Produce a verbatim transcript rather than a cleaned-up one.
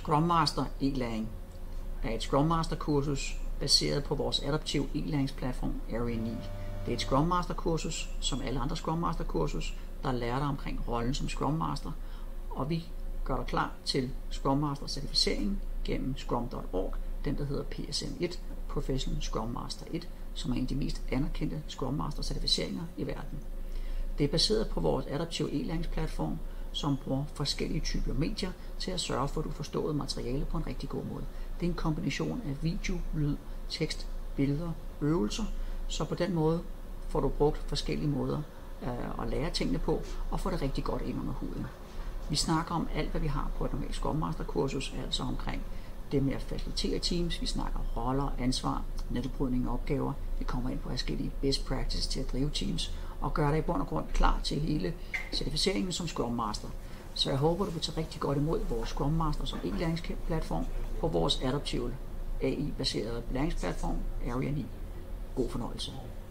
Scrum Master e-læring er et Scrum Master kursus baseret på vores adaptive e-læringsplatform Area ni. Det er et Scrum Master kursus, som alle andre Scrum Master kursus, der lærer dig omkring rollen som Scrum Master, og vi gør dig klar til Scrum Master certificering gennem scrum punktum org, den der hedder P S M et, Professional Scrum Master et, som er en af de mest anerkendte Scrum Master certificeringer i verden. Det er baseret på vores adaptive e-læringsplatform, som bruger forskellige typer medier til at sørge for, at du forstår materiale på en rigtig god måde. Det er en kombination af video, lyd, tekst, billeder, øvelser, så på den måde får du brugt forskellige måder øh, at lære tingene på, og få det rigtig godt ind under huden. Vi snakker om alt, hvad vi har på et normalt Scrum Master kursus, altså omkring det med at facilitere teams, vi snakker roller, ansvar, nedbrydning af opgaver, vi kommer ind på forskellige best practices til at drive teams, og gøre dig i bund og grund klar til hele certificeringen som Scrum Master. Så jeg håber, du vil tage rigtig godt imod vores Scrum Master som e-læringsplatform på vores adaptive A I-baserede læringsplatform Area ni. God fornøjelse.